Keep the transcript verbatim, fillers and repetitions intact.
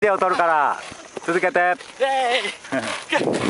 手を取るから続けて。